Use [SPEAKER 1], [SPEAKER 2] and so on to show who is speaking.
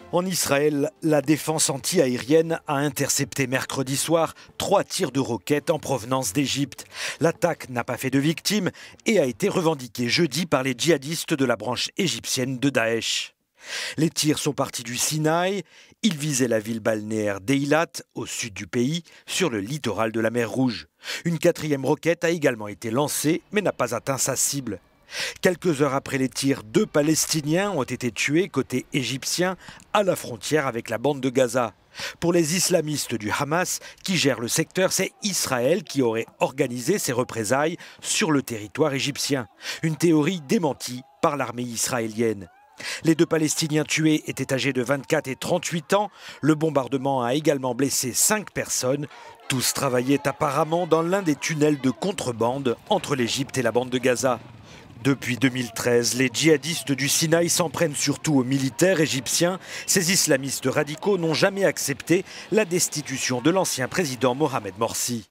[SPEAKER 1] En Israël, la défense anti-aérienne a intercepté mercredi soir 3 tirs de roquettes en provenance d'Égypte. L'attaque n'a pas fait de victimes et a été revendiquée jeudi par les djihadistes de la branche égyptienne de Daesh. Les tirs sont partis du Sinaï. Ils visaient la ville balnéaire d'Eilat, au sud du pays, sur le littoral de la mer Rouge. Une 4e roquette a également été lancée, mais n'a pas atteint sa cible. Quelques heures après les tirs, 2 Palestiniens ont été tués côté égyptien à la frontière avec la bande de Gaza. Pour les islamistes du Hamas qui gèrent le secteur, c'est Israël qui aurait organisé ces représailles sur le territoire égyptien. Une théorie démentie par l'armée israélienne. Les 2 Palestiniens tués étaient âgés de 24 et 38 ans. Le bombardement a également blessé 5 personnes. Tous travaillaient apparemment dans l'un des tunnels de contrebande entre l'Égypte et la bande de Gaza. Depuis 2013, les djihadistes du Sinaï s'en prennent surtout aux militaires égyptiens. Ces islamistes radicaux n'ont jamais accepté la destitution de l'ancien président Mohamed Morsi.